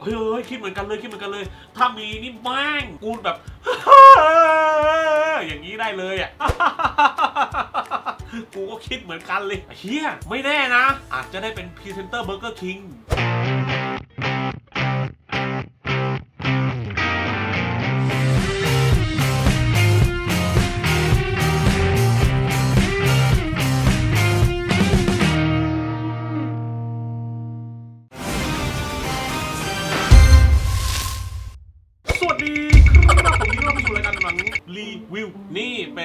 ฮ้ยคิดเหมือนกันเลยถ้ามีนี่แม่งกูแบบอย่างนี้ได้เลยอ่ะกูก็คิดเหมือนกันเลยเฮียไม่แน่นะอาจจะได้เป็นพรีเซนเตอร์เบอร์เกอร์คิงสวัสดีครับผมที่เข้ามาสู่รายการหนังรีวิวนี่เป็น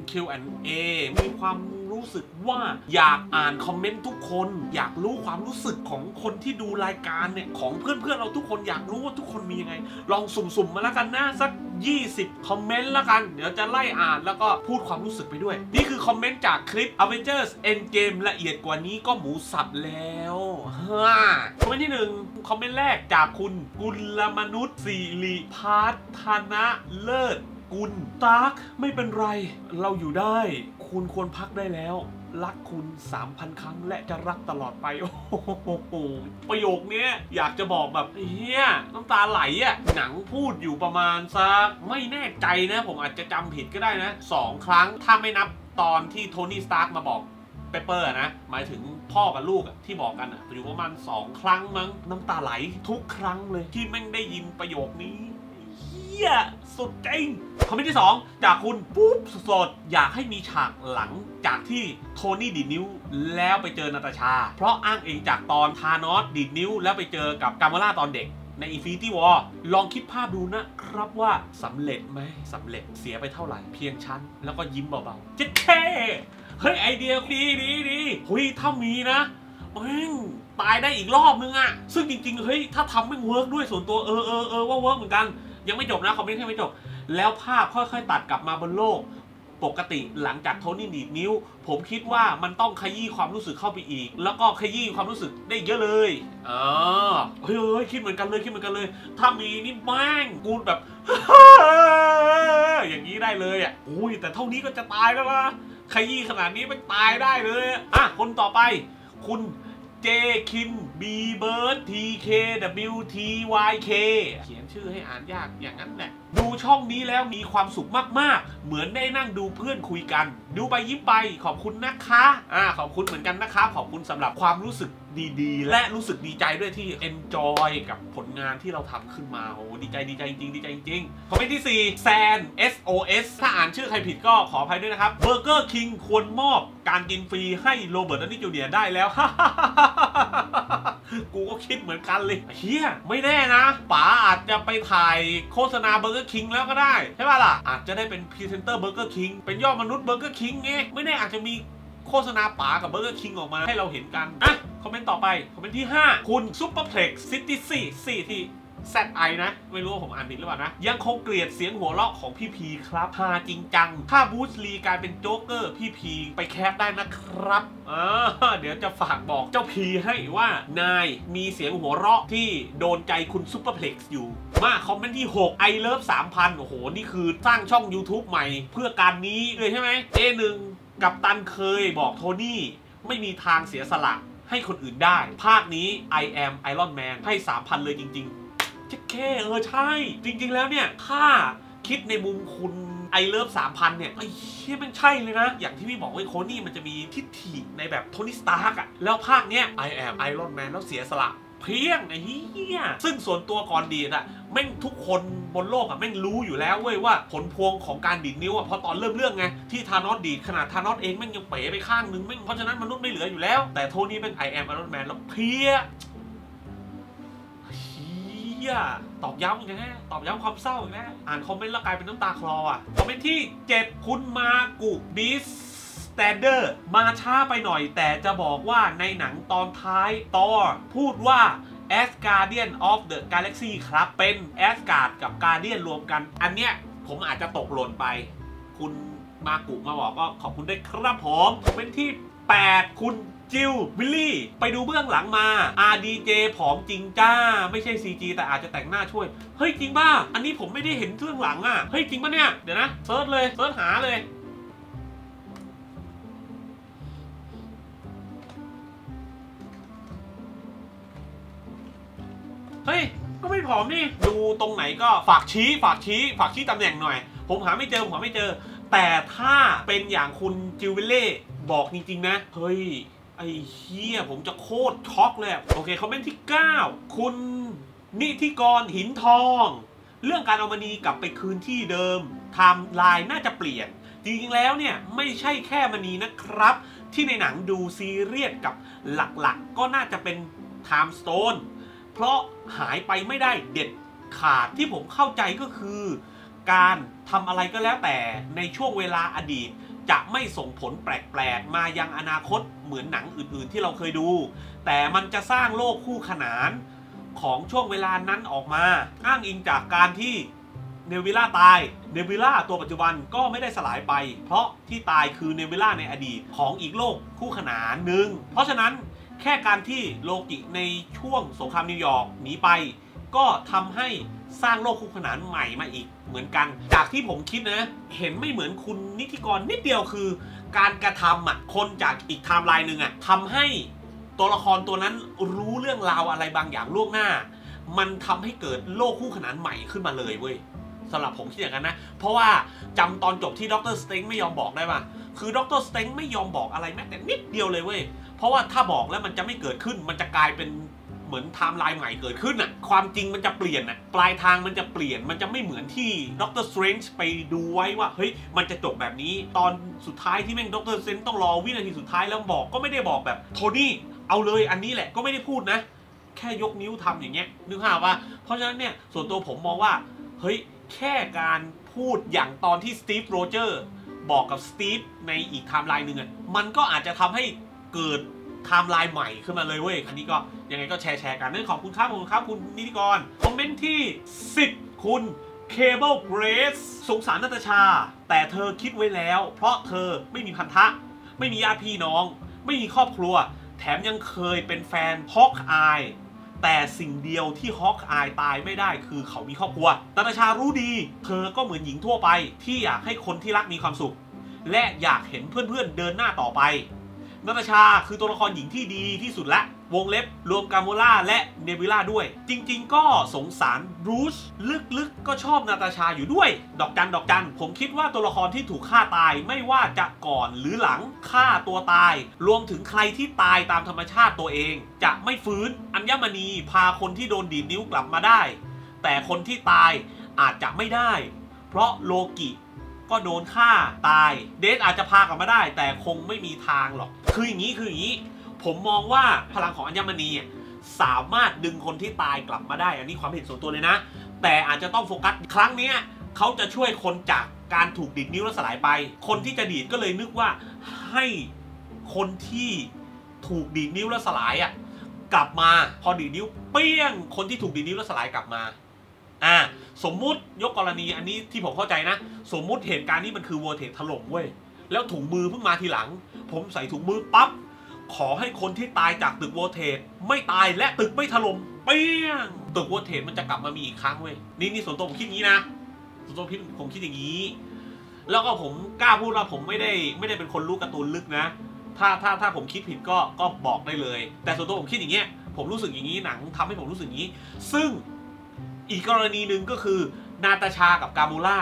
Q&A มีความรู้สึกว่าอยากอ่านคอมเมนต์ทุกคนอยากรู้ความรู้สึกของคนที่ดูรายการเนี่ยของเพื่อนๆเราทุกคนอยากรู้ว่าทุกคนมียังไงลองสุ่มๆมาแล้วกันนะสัก20คอมเมนต์แล้วกันเดี๋ยวจะไล่อ่านแล้วก็พูดความรู้สึกไปด้วยนี่คือคอมเมนต์จากคลิป Avengers Endgame ละเอียดกว่านี้ก็หมูสับแล้วคอมเมนต์ที่1คอมเมนต์แรกจากคุณกุลมนุษย์สิริพัฒนะเลิศกุลตากไม่เป็นไรเราอยู่ได้คุณควรพักได้แล้วรักคุณ 3,000 ครั้งและจะรักตลอดไปโอ้โหประโยคนี้อยากจะบอกแบบเฮียน้ำตาไหลอ่ะหนังพูดอยู่ประมาณสักไม่แน่ใจนะผมอาจจะจำผิดก็ได้นะ2 ครั้งถ้าไม่นับตอนที่โทนี่สตาร์กมาบอกเปเปอร์นะหมายถึงพ่อกับลูกที่บอกกันอยู่ประมาณ2 ครั้งมั้งน้ำตาไหลทุกครั้งเลยที่แม่งได้ยินประโยคนี้สุดจริงคอมเมนต์ที่2จากคุณปุ๊บสดอยากให้มีฉากหลังจากที่โทนี่ดีดนิ้วแล้วไปเจอนาตาชาเพราะอ้างเองจากตอนธานอสดีดนิ้วแล้วไปเจอกับกาโมล่าตอนเด็กใน Infinity War ลองคิดภาพดูนะครับว่าสำเร็จไหมสำเร็จเสียไปเท่าไหร่เพียงชั้นแล้วก็ยิ้มเบาๆเจ๊แค่เฮ้ยไอเดียดีเฮ้ยถ้ามีนะตายได้อีกรอบนึงอะซึ่งจริงๆเฮ้ยถ้าทำไม่เวิร์กด้วยส่วนตัวว่าเวิร์กเหมือนกันยังไม่จบนะคอมเมนต์ให้ไม่จบแล้วภาพค่อยๆตัดกลับมาบนโลกปกติหลังจากโทนี่ดีดนิ้วผมคิดว่ามันต้องขยี้ความรู้สึกเข้าไปอีกแล้วก็ขยี้ความรู้สึกได้เยอะเลยเฮ้ยคิดเหมือนกันเลยถ้ามีนี่แม่งกูแบบอย่างนี้ได้เลยอ่ะอุ้ยแต่เท่านี้ก็จะตายแล้วนะขยี้ขนาดนี้มันตายได้เลยคนต่อไปคุณเจคินบีเบิร์ด TKWTYK เขียนชื่อให้อ่านยากอย่างนั้นแหละดูช่องนี้แล้วมีความสุขมากๆเหมือนได้นั่งดูเพื่อนคุยกันดูไปยิ้มไปขอบคุณนะคะขอบคุณเหมือนกันนะคะขอบคุณสำหรับความรู้สึกดีๆและรู้สึกดีใจด้วยที่ enjoy กับผลงานที่เราทำขึ้นมาโอ้ดีใจจริงคอมเมนต์ที่4แซน SOS ถ้าอ่านชื่อใครผิดก็ขออภัยด้วยนะครับเบอร์เกอร์คิงควรมอบการกินฟรีให้โรเบิร์ต ดาวนี่จูเนียร์ได้แล้วกูก็คิดเหมือนกันเลยเฮียไม่แน่นะป๋าอาจจะไปถ่ายโฆษณาเบอร์เกอร์คิงแล้วก็ได้ใช่ป่ะล่ะอาจจะได้เป็นพรีเซนเตอร์เบอร์เกอร์คิงเป็นยอดมนุษย์เบอร์เกอร์คิงไงไม่แน่อาจจะมีโฆษณาป๋ากับเบอร์เกอร์คิงออกมาให้เราเห็นกันคอมเมนต์ต่อไปคอมเมนต์ที่5คุณซุปเปอร์เพล็กซ์ซิตี้4ที่ZI นะไม่รู้ว่าผมอ่านผิดหรือเปล่านะยังคงเกลียดเสียงหัวเราะของพี่พีครับฮาจริงจังถ้าบูสลีกลายเป็นโจ๊กเกอร์พี่พีไปแคสได้นะครับเดี๋ยวจะฝากบอกเจ้าพีให้ว่านายมีเสียงหัวเราะที่โดนใจคุณซุปเปอร์เพล็กซ์อยู่มาคอมเมนต์ที่6 I Love 3,000โอ้โหนี่คือสร้างช่อง YouTube ใหม่เพื่อการนี้เลยใช่ไหมA1กับตันเคยบอกโทนี่ไม่มีทางเสียสละให้คนอื่นได้ภาคนี้ I am Iron Man ให้ 3,000 เลยจริงๆแค่ใช่จริงๆแล้วเนี่ยถ้าคิดในมุมคุณไอเลิฟ 3,000 เนี่ยไอ้เชี่ยมันใช่เลยนะอย่างที่พี่บอกว่าโคนี่มันจะมีทิฏฐิในแบบโทนี่สตาร์กแล้วภาคเนี้ย I am Iron Man แล้วเสียสละเพียงไอ้เหี้ยซึ่งส่วนตัวก่อนดีดแม่งทุกคนบนโลกแม่งรู้อยู่แล้วเว้ยว่าผลพวงของการดีดนิ้วพอตอนเริ่มเรื่องไงที่ธานอสดีดขนาดธานอสเองแม่งยังเป๋ไปข้างนึงแม่งเพราะฉะนั้นมนุษย์ไม่เหลืออยู่แล้วแต่โทนี่เป็น I am Iron Man แล้วเพียตอบย้ำอีกนะตอบย้ำความเศร้าอีกนะอ่านคอมเมนต์แล้วกลายเป็นน้ำตาคลอคอมเมนต์ที่7คุณมากุบิสสแตนเดอร์มาช้าไปหน่อยแต่จะบอกว่าในหนังตอนท้ายตอร์พูดว่า Asgardian of the Galaxy ครับเป็น Asgard กับ Guardian รวมกันอันเนี้ยผมอาจจะตกหล่นไปคุณมากุมาบอกก็ขอบคุณด้วยครับผมคอมเมนต์ที่8คุณจิลวิลลี่ไปดูเบื้องหลังมา RDJ ผอมจริงจ้าไม่ใช่ CG แต่อาจจะแต่งหน้าช่วยเฮ้ยจริงป่ะอันนี้ผมไม่ได้เห็นเบื้องหลังเฮ้ยจริงป่ะเนี่ยเดี๋ยวนะเซิร์ชหาเลยเฮ้ยก็ไม่ไม่ผอมนี่ดูตรงไหนก็ฝากชี้ตำแหน่งหน่อยผมหาไม่เจอแต่ถ้าเป็นอย่างคุณจิวเวลเล่บอกจริงๆนะเฮ้ยไอ้เหี้ยผมจะโคตรช็อกเลยโอเคคอมเมนต์ที่9คุณนิธิกรหินทองเรื่องการเอามณีกลับไปคืนที่เดิมไทม์ไลน์น่าจะเปลี่ยนจริงๆแล้วเนี่ยไม่ใช่แค่มณีนะครับที่ในหนังดูซีเรียสกับหลักๆก็น่าจะเป็นไทม์สโตนเพราะหายไปไม่ได้เด็ดขาดที่ผมเข้าใจก็คือการทำอะไรก็แล้วแต่ในช่วงเวลาอดีตจะไม่ส่งผลแปลกๆมายังอนาคตเหมือนหนังอื่นๆที่เราเคยดูแต่มันจะสร้างโลกคู่ขนานของช่วงเวลานั้นออกมาอ้างอิงจากการที่เนวิลล่าตายเนวิลล่าตัวปัจจุบันก็ไม่ได้สลายไปเพราะที่ตายคือเนวิลล่าในอดีตของอีกโลกคู่ขนานหนึ่งเพราะฉะนั้นแค่การที่โลกิในช่วงสงครามนิวยอร์กหนีไปก็ทำให้สร้างโลกคู่ขนานใหม่มาอีกเหมือนกันจากที่ผมคิดนะเห็นไม่เหมือนคุณนิติกรนิดเดียวคือการกระทำคนจากอีกไทม์ไลน์หนึ่งทำให้ตัวละครตัวนั้นรู้เรื่องราวอะไรบางอย่างล่วงหน้ามันทำให้เกิดโลกคู่ขนานใหม่ขึ้นมาเลยเว้ยสำหรับผมคิดอย่างนั้นนะเพราะว่าจำตอนจบที่ด็อกเตอร์สเต็งไม่ยอมบอกได้ป่ะคือด็อกเตอร์สเต็งไม่ยอมบอกอะไรแม้แต่นิดเดียวเลยเว้ยเพราะว่าถ้าบอกแล้วมันจะไม่เกิดขึ้นมันจะกลายเป็นเหมือนไทม์ไลน์ใหม่เกิดขึ้นความจริงมันจะเปลี่ยนปลายทางมันจะเปลี่ยนมันจะไม่เหมือนที่ด็อกเตอร์สเตรนจ์ไปดูไว้ว่าเฮ้ยมันจะจบแบบนี้ตอนสุดท้ายที่แม่งด็อกเตอร์สเตรนจ์ต้องรอวินาทีสุดท้ายแล้วบอกก็ไม่ได้บอกแบบโทนี่เอาเลยอันนี้แหละก็ไม่ได้พูดนะแค่ยกนิ้วทำอย่างเงี้ยนึกภาพว่าเพราะฉะนั้นเนี่ยส่วนตัวผมมองว่าเฮ้ยแค่การพูดอย่างตอนที่สตีฟโรเจอร์บอกกับสตีฟในอีกไทม์ไลน์หนึ่งมันก็อาจจะทำให้เกิดไทม์ไลน์ใหม่ขึ้นมาเลยเว้ยอันนี้ก็ยังไงก็แชร์กันนั่นขอบคุณครับคุณนิติกรคอมเมนต์ที่10คุณเคเบิลเกรสสงสารนาตาชาแต่เธอคิดไว้แล้วเพราะเธอไม่มีพันธะไม่มีญาติพี่น้องไม่มีครอบครัวแถมยังเคยเป็นแฟนฮอกอายแต่สิ่งเดียวที่ฮอกอายตายไม่ได้คือเขามีครอบครัวนาตาชารู้ดีเธอก็เหมือนหญิงทั่วไปที่อยากให้คนที่รักมีความสุขและอยากเห็นเพื่อนๆเดินหน้าต่อไปนาตาชาคือตัวละครหญิงที่ดีที่สุดละวงเล็บรวมกาโมล่าและเนบิล่าด้วยจริงๆก็สงสารบรูซลึกๆก็ชอบนาตาชาอยู่ด้วยดอกจันผมคิดว่าตัวละครที่ถูกฆ่าตายไม่ว่าจะก่อนหรือหลังฆ่าตัวตายรวมถึงใครที่ตายตามธรรมชาติตัวเองจะไม่ฟื้นอัญมณีพาคนที่โดนดีดนิ้วกลับมาได้แต่คนที่ตายอาจจะไม่ได้เพราะโลกิก็โดนฆ่าตายเดธอาจจะพากลับมาได้แต่คงไม่มีทางหรอกคืออย่างนี้ผมมองว่าพลังของอัญมณีสามารถดึงคนที่ตายกลับมาได้อันนี้ความเห็นส่วนตัวเลยนะแต่อาจจะต้องโฟกัสครั้งนี้เขาจะช่วยคนจากการถูกดีดนิ้วแล้วสลายไปคนที่จะดีดก็เลยนึกว่าให้คนที่ถูกดีดนิ้วแล้วสลายกลับมาพอดีดนิ้วเปี้ยงคนที่ถูกดีดนิ้วแล้วสลายกลับมาสมมุติยกกรณีอันนี้ที่ผมเข้าใจนะสมมุติเหตุการณ์นี้มันคือวอร์เทจถล่มเว้ยแล้วถุงมือเพิ่งมาทีหลังผมใส่ถุงมือปั๊บขอให้คนที่ตายจากตึกวอร์เทจไม่ตายและตึกไม่ถล่มเปี้ยงตึกวอร์เทจมันจะกลับมามีอีกครั้งเว้ยนี่ส่วนตัวผมคิดอย่างนี้นะส่วนตัวผมคิดอย่างนี้แล้วก็ผมกล้าพูดว่าผมไม่ได้เป็นคนรู้การ์ตูนลึกนะถ้าผมคิดผิดก็บอกได้เลยแต่ส่วนตัวผมคิดอย่างเงี้ยผมรู้สึกอย่างนี้หนังทำให้ผมรู้สึกอย่างนี้ซึ่งอีกกรณีหนึ่งก็คือนาตาชากับกาโมล่า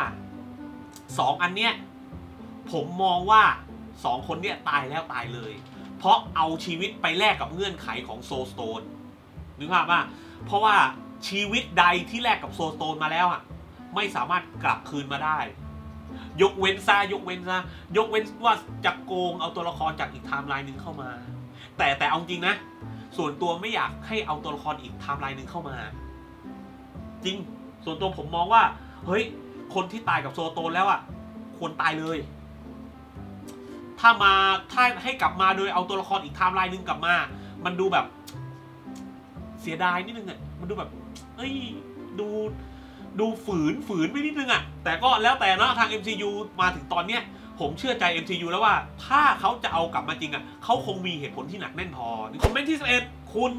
2อันเนี้ยผมมองว่า2คนเนี้ยตายแล้วตายเลยเพราะเอาชีวิตไปแลกกับเงื่อนไขของโซลสโตนนึกภาพป่ะเพราะว่าชีวิตใดที่แลกกับโซลสโตนมาแล้วไม่สามารถกลับคืนมาได้ยกเว้นว่าจะโกงเอาตัวละครจากอีกไทม์ไลน์หนึ่งเข้ามาแต่เอาจริงนะส่วนตัวไม่อยากให้เอาตัวละครอีกไทม์ไลน์หนึ่งเข้ามาจริงส่วนตัวผมมองว่าเฮ้ยคนที่ตายกับโซลสโตนแล้วควรตายเลยถ้าให้กลับมาโดยเอาตัวละครอีกไทม์ไลน์หนึ่งกลับมามันดูแบบเสียดายนิดนึงมันดูแบบเอ้ยดูฝืนไปนิดนึงแต่ก็แล้วแต่นะทาง MCU มาถึงตอนเนี้ยผมเชื่อใจ MCU แล้วว่าถ้าเขาจะเอากลับมาจริงเขาคงมีเหตุผลที่หนักแน่นพอคอมเมนต์ที่11คุณ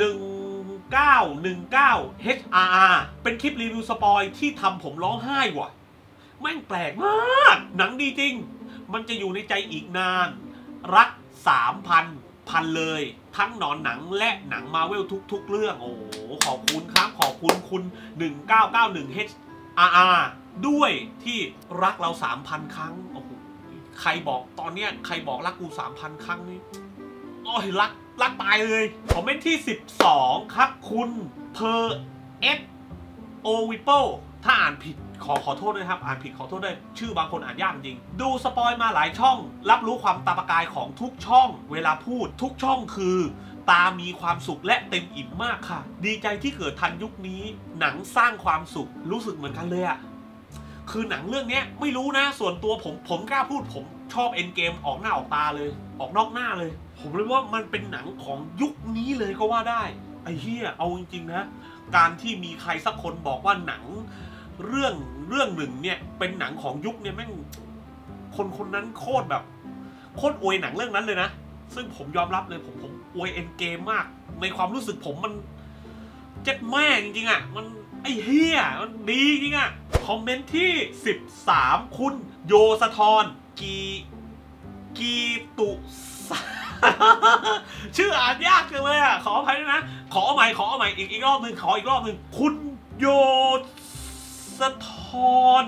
1919 HRR เป็นคลิปรีวิวสปอยที่ทำผมร้องไห้ว่ะแม่งแปลกมากหนังดีจริงมันจะอยู่ในใจอีกนานรัก 3,000 พันเลยทั้งหนอนหนังและหนังมาเวลทุกๆเรื่องโอ้โหขอบคุณครับขอบคุณคุณ1991 HRR ด้วยที่รักเรา 3,000 ครั้งโอ้โหใครบอกตอนเนี้ยใครบอกรักกู 3,000 ครั้งนี่โอ้ยรักตายเลยคอมเมนต์ที่12ครับคุณเพอร์เอฟโอวิโปถ้าอ่านผิดขอโทษด้วยครับอ่านผิดขอโทษด้วยชื่อบางคนอ่านยากจริงดูสปอยมาหลายช่องรับรู้ความตาประกายของทุกช่องเวลาพูดทุกช่องคือตามีความสุขและเต็มอิ่มมากค่ะดีใจที่เกิดทันยุคนี้หนังสร้างความสุขรู้สึกเหมือนกันเลยอะคือหนังเรื่องนี้ไม่รู้นะส่วนตัวผมกล้าพูดผมชอบเอ็นเกมออกหน้าออกตาเลยออกนอกหน้าเลยผมเลยว่ามันเป็นหนังของยุคนี้เลยก็ว่าได้ไอ้เหี้ยเอาจริงๆนะการที่มีใครสักคนบอกว่าหนังเรื่องหนึ่งเนี่ยเป็นหนังของยุคเนี่ยแม่งคนนั้นโคตรแบบโคตรอวยหนังเรื่องนั้นเลยนะซึ่งผมยอมรับเลยผมอวยเอ็นเกมมากในความรู้สึกผมมันเจ็ดแม่จริงๆอ่ะมันไอ้เฮียมันดีจริงอ่ะคอมเมนต์ที่13คุณโยสะทรกีตุชื่ออ่านยากจังเลยอ่ะขออภัยด้วยนะขอเอาใหม่อีกรอบหนึ่งขออีกรอบหนึ่งคุณโยสะทร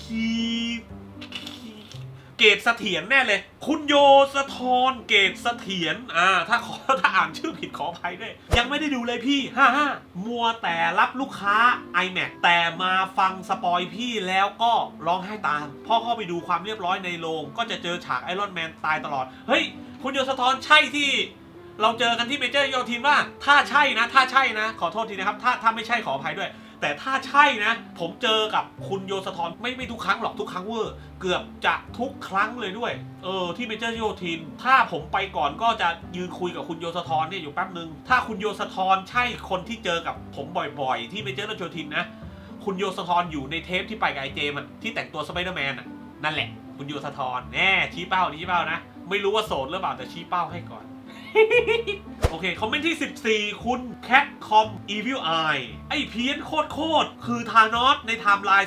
เกตเสถียรแน่เลยคุณโยสะทรเกตเสถียรถ้าอ่านชื่อผิดขออภัยด้วยยังไม่ได้ดูเลยพี่มัวแต่รับลูกค้า iMac แต่มาฟังสปอยพี่แล้วก็ร้องไห้ตามพ่อเข้าไปดูความเรียบร้อยในโรงก็จะเจอฉากไอรอนแมนตายตลอดเฮ้ยคุณโยสะทรใช่ที่เราเจอกันที่เมเจอร์โยธินว่าถ้าใช่นะขอโทษทีนะครับถ้าไม่ใช่ขออภัยด้วยแต่ถ้าใช่นะผมเจอกับคุณโยสะทรไม่ทุกครั้งหรอกทุกครั้งเวอร์เกือบจะทุกครั้งเลยด้วยที่เมเจอร์โยธินถ้าผมไปก่อนก็จะยืนคุยกับคุณโยสะทรเนี่ยอยู่แป๊บนึงถ้าคุณโยสะทรใช่คนที่เจอกับผมบ่อยๆที่เมเจอร์โยธินนะคุณโยสะทรอยู่ในเทปที่ไปกับไอเจมันที่แต่งตัวสไปเดอร์แมนนั่นแหละคุณโยสะทรแน่ชี้เป้านะไม่รู้ว่าโสดหรือเปล่าแต่ชี้เป้าให้ก่อน โอเคคอมเมนต์ที่14คุณแคทคอม Evil Eye ไอ้เพี้ยนโคตรคือธานอสในไทม์ไลน์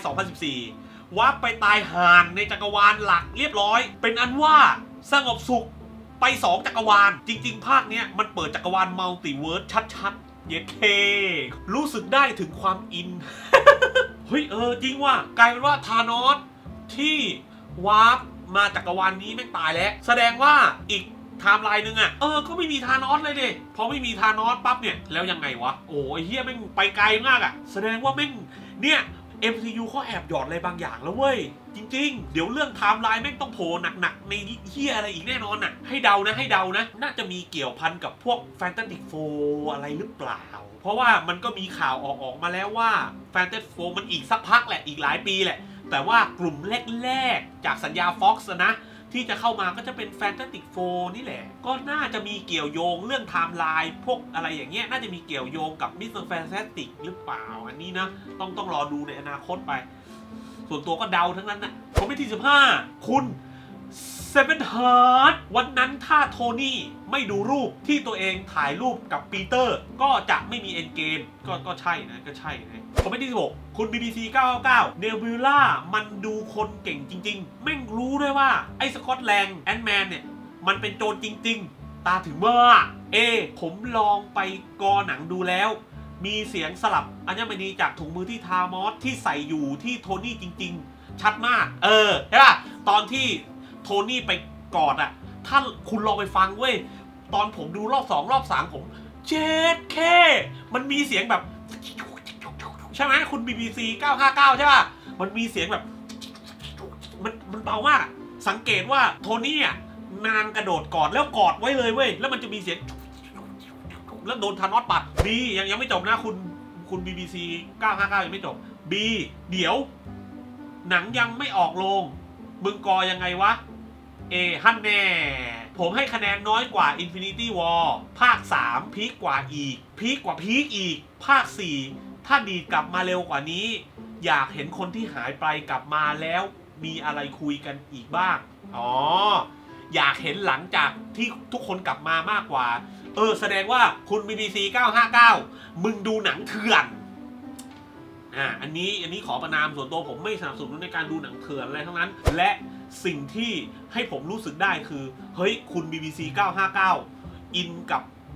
2014วับไปตายห่านในจักรวาลหลักเรียบร้อยเป็นอันว่าสงบสุขไป2จักรวาลจริงๆภาคเนี้ยมันเปิดจักรวาลมัลติเวิร์สชัดๆเย็ดเครู้สึกได้ถึงความอิน เฮ้ยจริงว่ากลายเป็นว่าธานอสที่วาร์ปมาจักรวาลนี้แม่งตายแล้วแสดงว่าอีกไทม์ไลน์นึงก็ไม่มีธานอสเลยดิพอไม่มีธานอสปั๊บเนี่ยแล้วยังไงวะโอ้ยเฮียแม่งไปไกลมากแสดงว่าแม่งเนี่ย MCU เขาแอบหยอดอะไรบางอย่างแล้วเว้ยจริงๆเดี๋ยวเรื่องไทม์ไลน์แม่งต้องโผล่หนักๆในเฮียอะไรอีกแน่นอนให้เดานะน่าจะมีเกี่ยวพันกับพวก Fantastic Four อะไรหรือเปล่าเพราะว่ามันก็มีข่าวออกมาแล้วว่า Fantastic Four มันอีกสักพักแหละอีกหลายปีแหละแต่ว่ากลุ่มแรกๆจากสัญญา Fox นะที่จะเข้ามาก็จะเป็น Fantastic Four นี่แหละก็น่าจะมีเกี่ยวโยงเรื่องไทม์ไลน์พวกอะไรอย่างเงี้ยน่าจะมีเกี่ยวโยงกับ Mr. Fantastic หรือเปล่าอันนี้นะต้องรอดูในอนาคตไปส่วนตัวก็เดาทั้งนั้นนะคอมเมนต์ที่15คุณเซเว่นฮาร์ดวันนั้นถ้าโทนี่ไม่ดูรูปที่ตัวเองถ่ายรูปกับปีเตอร์ก็จะไม่มีเอ็นเกมก็ใช่นะคอมเมนต์ที่16คุณ BBC 999เนวิลล่ามันดูคนเก่งจริงๆแม่งรู้ด้วยว่าไอ้สกอตแลนด์แอนด์แมนเนี่ยมันเป็นโจรจริงๆตาถึงว่าผมลองไปกอหนังดูแล้วมีเสียงสลับอัญมณีจากถุงมือที่ทามอสที่ใส่อยู่ที่โทนี่จริงๆชัดมากใช่ป่ะตอนที่โทนี่ไปกอดถ้าคุณลองไปฟังเว้ยตอนผมดูรอบ2รอบ3ผมเจ็ดแค่มันมีเสียงแบบใช่ไหมคุณ BBC 959ใช่ป่ะมันมีเสียงแบบมันเบามากสังเกตว่าโทนี่นางกระโดดกอดแล้วกอดไว้เลยเว้ยแล้วมันจะมีเสียงแล้วโดนธานอสปัดบียังไม่จบนะคุณ BBC 959ยังไม่จบบีเดี๋ยวหนังยังไม่ออกโรงมึงกอยังไงวะฮั่นแน่ผมให้คะแนนน้อยกว่า Infinity War ภาค3พีคกว่าอีกภาค4ถ้าดีกลับมาเร็วกว่านี้อยากเห็นคนที่หายไปกลับมาแล้วมีอะไรคุยกันอีกบ้างอยากเห็นหลังจากที่ทุกคนกลับมามากกว่าแสดงว่าคุณ BBC 959มึงดูหนังเถื่อนอันนี้ขอประนามส่วนตัวผมไม่สนับสนุนในการดูหนังเถื่อนอะไรทั้งนั้นและสิ่งที่ให้ผมรู้สึกได้คือเฮ้ยคุณ BBC 959อินกับ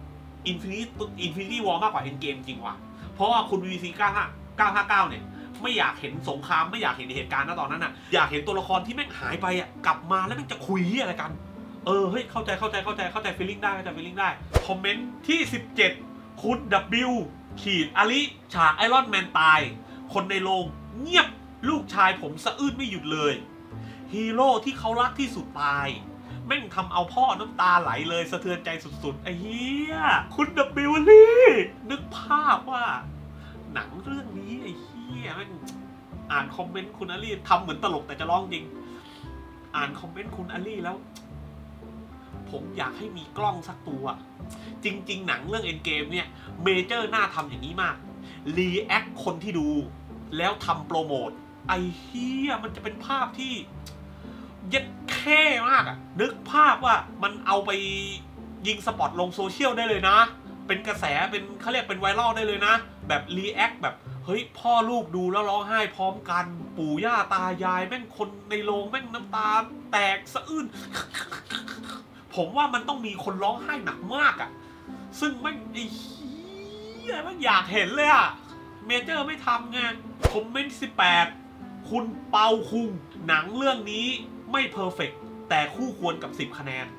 Infinity War มากกว่า Endgame จริงว่ะเพราะว่าคุณ BBC 959เนี่ยไม่อยากเห็นสงครามไม่อยากเห็นเหตุการณ์นะตอนนั้นอ่ะอยากเห็นตัวละครที่แม่งหายไปอ่ะกลับมาแล้วแม่งจะคุยอะไรกันเฮ้ยเข้าใจฟีลลิ่งได้คอมเมนต์ที่17คุณ W ขีดอลิฉากไอรอนแมนตายคนในโรงเงียบลูกชายผมสะอื้นไม่หยุดเลยฮีโร่ที่เขารักที่สุดตายแม่งทำเอาพ่อน้ำตาไหลเลยสะเทือนใจสุดๆไอ้เหี้ยคุณ W ลี่นึกภาพว่าหนังเรื่องนี้ไอ้เหี้ยแม่งอ่านคอมเมนต์คุณอลี่ทำเหมือนตลกแต่จะร้องจริงอ่านคอมเมนต์คุณอลี่แล้วผมอยากให้มีกล้องสักตัวจริงๆหนังเรื่อง Endgame เนี่ยเมเจอร์น่าทำอย่างนี้มากรีแอคคนที่ดูแล้วทำโปรโมทไอ้เฮียมันจะเป็นภาพที่เย็ดแค่มากอะนึกภาพว่ามันเอาไปยิงสปอตลงโซเชียลได้เลยนะเป็นกระแสเป็นเขาเรียกเป็นไวรัลได้เลยนะแบบรีแอคแบบเฮ้ยพ่อลูกดูแล้วร้องไห้พร้อมกันปู่ย่าตายายแม่งคนในโรงแม่งน้ำตาแตกสะอื้นผมว่ามันต้องมีคนร้องไห้หนักมากอะซึ่งแม่งไอ้เหี้ยแม่งอยากเห็นเลยอะเมเจอร์ไม่ทำไงคอมเมนต์18คุณเปาคุงหนังเรื่องนี้ไม่เพอร์เฟกต์แต่คู่ควรกับ10คะแนน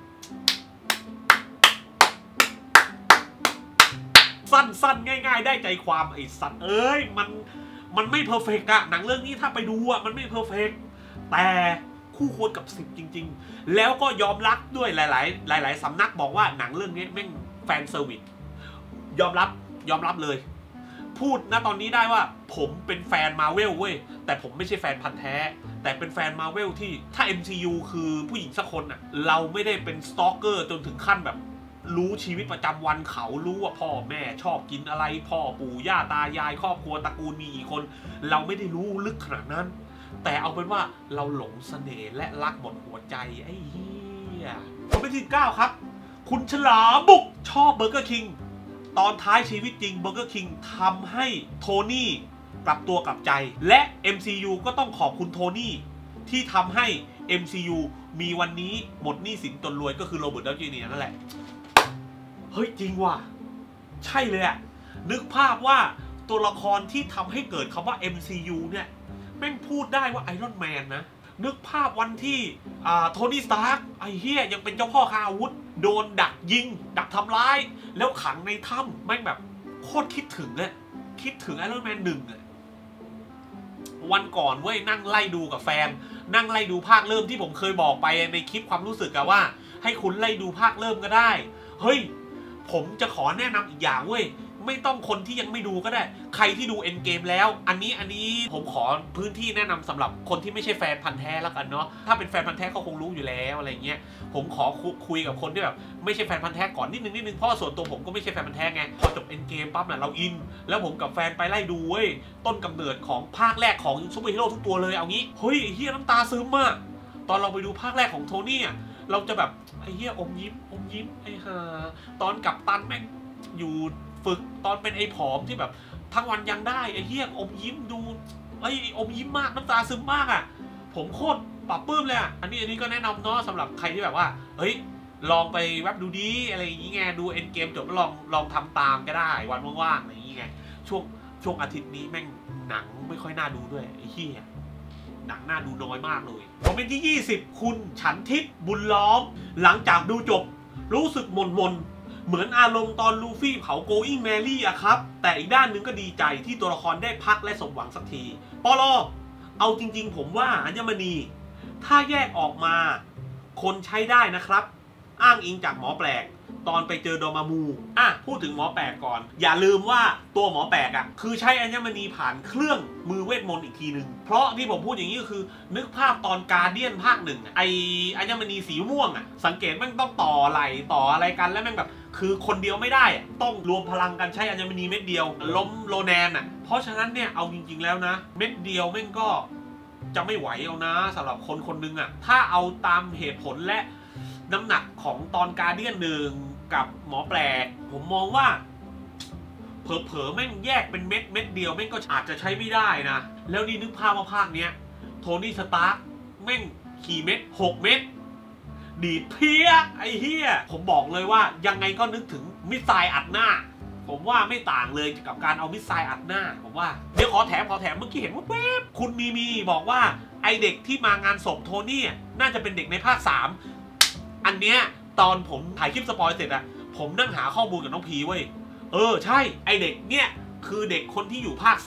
สั้นๆง่ายๆได้ใจความไอ้สัตว์มันไม่เพอร์เฟกต์อะหนังเรื่องนี้ถ้าไปดูอะมันไม่เพอร์เฟกต์แต่คู่ควรกับ10จริงๆแล้วก็ยอมรับด้วยหลายสำนักบอกว่าหนังเรื่องนี้แม่งแฟนเซอร์วิสยอมรับเลยพูดนะตอนนี้ได้ว่าผมเป็นแฟนมาเวลเว้ยแต่ผมไม่ใช่แฟนพันธุ์แท้แต่เป็นแฟนมาเวลที่ถ้า MCU คือผู้หญิงสักคนอ่ะเราไม่ได้เป็นสตอกเกอร์จนถึงขั้นแบบรู้ชีวิตประจำวันเขารู้ว่าพ่อแม่ชอบกินอะไรพ่อปู่ย่าตายายครอบครัวตระกูลมีกี่คนเราไม่ได้รู้ลึกขนาดนั้นแต่เอาเป็นว่าเราหลงเสน่ห์และรักหมดหัวใจไอ้เหี้ยคอมเมนต์ที่9ครับคุณฉลามบุกชอบเบอร์เกอร์คิงตอนท้ายชีวิตจริงเบอร์เกอร์คิงทำให้โทนี่กลับตัวกลับใจและ MCU ก็ต้องขอบคุณโทนี่ที่ทำให้ MCU มีวันนี้หมดหนี้สินจนรวยก็คือโรเบิร์ต ดาวน์จูเนียร์นั่นแหละเฮ้ยจริงว่ะใช่เลยอะนึกภาพว่าตัวละครที่ทำให้เกิดคำว่า MCU เนี่ยแม่งพูดได้ว่าไอรอนแมนนะนึกภาพวันที่โทนี่สตาร์กไอ้เฮียยังเป็นเจ้าพ่อค้าอาวุธโดนดักยิงดักทำร้ายแล้วขังในถ้ำแม่งแบบโคตรคิดถึงเลยคิดถึงไอรอนแมน1อะวันก่อนเว้ยนั่งไล่ดูกับแฟนนั่งไล่ดูภาคเริ่มที่ผมเคยบอกไปในคลิปความรู้สึกอะว่าให้คุณไล่ดูภาคเริ่มก็ได้เฮ้ยผมจะขอแนะนำอีกอย่างเว้ยไม่ต้องคนที่ยังไม่ดูก็ได้ใครที่ดู Endgame แล้วอันนี้ผมขอพื้นที่แนะนำสำหรับคนที่ไม่ใช่แฟนพันธุ์แท้แล้วกันเนาะถ้าเป็นแฟนพันธุ์แท้เขาคงรู้อยู่แล้วอะไรเงี้ยผมขอคุยกับคนที่แบบไม่ใช่แฟนพันธุ์แท้ก่อนนิดนึงเพราะส่วนตัวผมก็ไม่ใช่แฟนพันธุ์แท้ไงพอจบ Endgame ปั๊บเนี่ยเราอินแล้วผมกับแฟนไปไล่ดูเว้ยต้นกำเนิดของภาคแรกของซูเปอร์ฮีโร่ทุกตัวเลยเอางี้เฮ้ยเฮียน้ำตาซึมมากตอนเราไปดูภาคแรกของโทนี่เราจะแบบไอ้เฮียอมยิ้มไอ้ห่าตอนกัปตันแม่งอยู่ฝึกตอนเป็นไอ้ผอมที่แบบทั้งวันยังได้ไอ้เหี้ยอมยิ้มดูไอ้อมยิ้มมากน้ำตาซึมมากอ่ะผมโคตรปรับปลื้มเลยอ่ะอันนี้ก็แนะนำเนาะสำหรับใครที่แบบว่าเฮ้ยลองไปแวบดูดีอะไรอย่างงี้ไงดูเอ็นเกมจบแล้วลองทำตามก็ได้วันว่างๆอะไรอย่างงี้ไงช่วงอาทิตย์นี้แม่งหนังไม่ค่อยน่าดูด้วยไอ้เหี้ยหนังน่าดูน้อยมากเลยคอมเมนต์ที่20คุณฉันทิพย์บุญล้อมหลังจากดูจบรู้สึกหม่นเหมือนอารมณ์ตอนลูฟี่เผาโกอิงแมรี่อะครับแต่อีกด้านหนึ่งก็ดีใจที่ตัวละครได้พักและสมหวังสักทีปลเอาจริงๆผมว่าอัญมณีถ้าแยกออกมาคนใช้ได้นะครับอ้างอิงจากหมอแปลกตอนไปเจอโดมามูพูดถึงหมอแปลกก่อนอย่าลืมว่าตัวหมอแปลกคือใช้อัญมณีผ่านเครื่องมือเวทมนต์อีกทีหนึ่งเพราะที่ผมพูดอย่างนี้ก็คือนึกภาพตอนการเดียนภาค1ไออัญมณีสีม่วงสังเกตมันต้องต่อไหลต่ออะไรกันแล้วแม่งแบบคือคนเดียวไม่ได้ต้องรวมพลังกันใช้อัญมณีเม็ดเดียวล้มโรแนนเพราะฉะนั้นเนี่ยเอาจริงๆแล้วนะเม็ดเดียวแม่งก็จะไม่ไหวเอานะสำหรับคนคนนึงถ้าเอาตามเหตุผลและน้ำหนักของตอนการเดียน1กับหมอแปลกผมมองว่าเผลอๆแม่งแยกเป็นเม็ดเดียวแม่งก็อาจจะใช้ไม่ได้นะแล้วนี่นึกภาพว่าภาคเนี้ยโทนี่สตาร์กแม่งขี่เม็ด6 เม็ดดีดเพี้ยไอ้เหี้ยผมบอกเลยว่ายังไงก็นึกถึงมิสไซล์อัดหน้าผมว่าไม่ต่างเลยกับการเอามิสไซล์อัดหน้าผมว่าเดี๋ยวขอแถมเมื่อกี้เห็นว่าแวบคุณมีบอกว่าไอเด็กที่มางานศพโทนี่น่าจะเป็นเด็กในภาค3อันเนี้ยตอนผมถ่ายคลิปสปอยเสร็จอะผมนั่งหาข้อมูลกับน้องพีเว้ยใช่ไอเด็กเนี่ยคือเด็กคนที่อยู่ภาค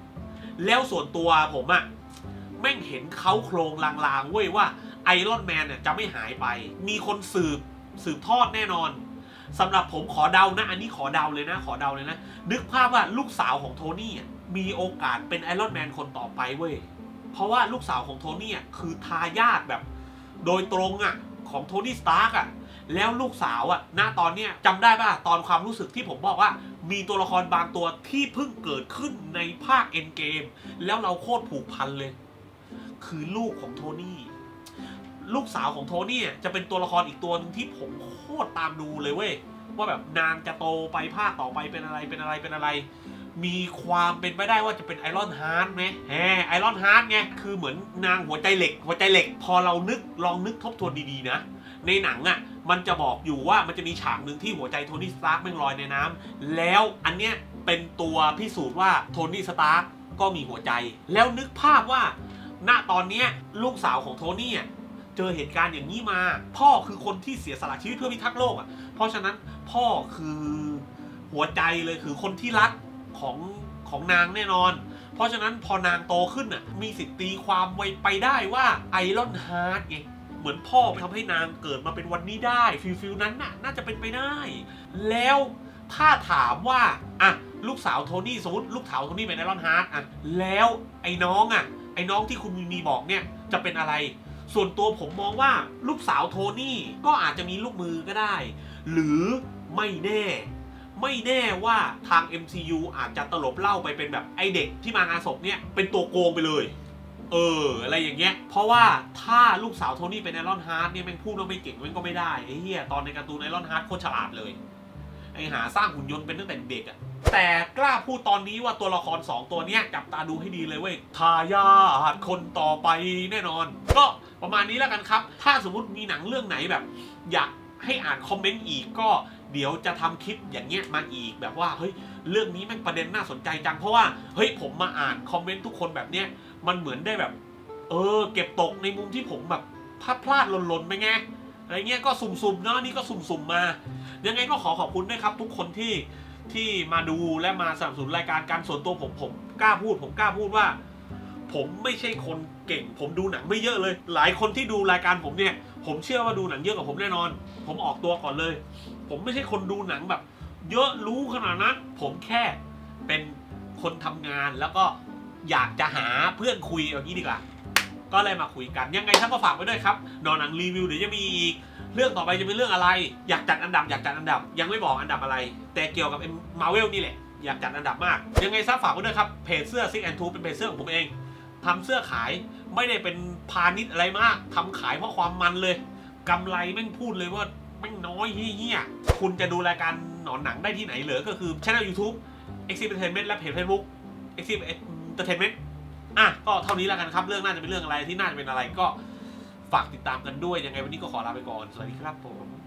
3แล้วส่วนตัวผมอะแม่งเห็นเขาโครงลางๆเว้ยว่าไอรอนแมนเนี่ยจะไม่หายไปมีคนสืบทอดแน่นอนสำหรับผมขอเดานะอันนี้ขอเดาเลยนะนึกภาพว่าลูกสาวของโทนี่มีโอกาสเป็นไอรอนแมนคนต่อไปเว้ยเพราะว่าลูกสาวของโทนี่คือทายาทแบบโดยตรงของโทนี่สตาร์กแล้วลูกสาวณตอนเนี้ยจำได้ป่ะตอนความรู้สึกที่ผมบอกว่ามีตัวละครบางตัวที่เพิ่งเกิดขึ้นในภาคเอ็นเกมแล้วเราโคตรผูกพันเลยคือลูกของโทนี่ลูกสาวของโทนี่จะเป็นตัวละครอีกตัวนึงที่ผมโคตรตามดูเลยเว้ยว่าแบบนางจะโตไปภาคต่อไปเป็นอะไรมีความเป็นไปได้ว่าจะเป็นไอรอนฮาร์ดไหมไอรอนฮาร์ดไงคือเหมือนนางหัวใจเหล็กพอเราลองนึกทบทวนดีๆนะในหนังมันจะบอกอยู่ว่ามันจะมีฉากหนึ่งที่หัวใจโทนี่สตาร์กแม่งลอยในน้ำแล้วอันเนี้ยเป็นตัวพิสูจน์ว่าโทนี่สตาร์กก็มีหัวใจแล้วนึกภาพว่าณตอนนี้ลูกสาวของโทนี่เจอเหตุการณ์อย่างนี้มาพ่อคือคนที่เสียสละชีวิตเพื่อพิทักษ์โลกเพราะฉะนั้นพ่อคือหัวใจเลยคือคนที่รักของนางแน่นอนเพราะฉะนั้นพอนางโตขึ้นมีสิทธิ์ตีความไว้ไปได้ว่าไอรอนฮาร์ดไงเหมือนพ่อไปทำให้นางเกิดมาเป็นวันนี้ได้ฟิลนั้นน่าจะเป็นไปได้แล้วถ้าถามว่าลูกสาวโทนี่สมมติลูกสาวโทนี่เป็นไอรอนฮาร์ดแล้วไอ้น้องที่คุณมีบอกเนี่ยจะเป็นอะไรส่วนตัวผมมองว่าลูกสาวโทนี่ก็อาจจะมีลูกมือก็ได้หรือไม่แน่ว่าทาง MCU อาจจะตลบเล่าไปเป็นแบบไอเด็กที่มางานศพเนี่ยเป็นตัวโกงไปเลยอะไรอย่างเงี้ยเพราะว่าถ้าลูกสาวโทนี่เป็นไอรอนฮาร์ดเนี่ยแม่งพูดว่าไม่เก่งมันก็ไม่ได้ไอ้เหี้ยตอนในการ์ตูนไอรอนฮาร์ดโคตรฉลาดเลยไอหาสร้างหุ่นยนต์เป็นตั้งแต่เด็กแต่กล้าพูดตอนนี้ว่าตัวละคร2ตัวเนี้ยจับตาดูให้ดีเลยเว้ยทายาทคนต่อไปแน่นอนก็ประมาณนี้แล้วกันครับถ้าสมมุติมีหนังเรื่องไหนแบบอยากให้อ่านคอมเมนต์อีกก็เดี๋ยวจะทำคลิปอย่างเงี้ยมาอีกแบบว่าเฮ้ยเรื่องนี้แม่งประเด็นน่าสนใจจังเพราะว่าเฮ้ยผมมาอ่านคอมเมนต์ทุกคนแบบเนี้ยมันเหมือนได้แบบเก็บตกในมุมที่ผมแบบพลาดหล่นไปไงอะไรเงี้ยก็สุ่มๆเนาะนี่ก็สุ่มๆมายังไงก็ขอบคุณด้วยครับทุกคนที่มาดูและมาสนับสนุนรายการการส่วนตัวผมกล้าพูดว่าผมไม่ใช่คนเก่งผมดูหนังไม่เยอะเลยหลายคนที่ดูรายการผมเนี่ยผมเชื่อว่าดูหนังเยอะกว่าผมแน่นอนผมออกตัวก่อนเลยผมไม่ใช่คนดูหนังแบบเยอะรู้ขนาดนั้นผมแค่เป็นคนทำงานแล้วก็อยากจะหาเพื่อนคุยอย่างนี้ดีกว่าก็เลยมาคุยกันยังไงท่านก็ฝากไว้ด้วยครับนอนหนังรีวิวเดี๋ยวจะมีอีกเรื่องต่อไปจะเป็นเรื่องอะไรอยากจัดอันดับยังไม่บอกอันดับอะไรแต่เกี่ยวกับMarvelนี่แหละอยากจัดอันดับมากยังไงซะฝากไว้ด้วยครับเพจเสื้อ Six and Two เป็นเพจเสื้อของผมเองทำเสื้อขายไม่ได้เป็นพาณิชย์อะไรมากทำขายเพราะความมันเลยกำไรแม่งพูดเลยว่าแม่งน้อยเฮี้ยคุณจะดูรายการหนอนหนังได้ที่ไหนเหรอก็คือช่อง YouTube Exit Entertainment และเพจ Facebook Exit Entertainment ก็เท่านี้แล้วกันครับเรื่องน่าจะเป็นเรื่องอะไรที่น่าจะเป็นอะไรก็ฝากติดตามกันด้วยยังไงวันนี้ก็ขอลาไปก่อนสวัสดีครับผม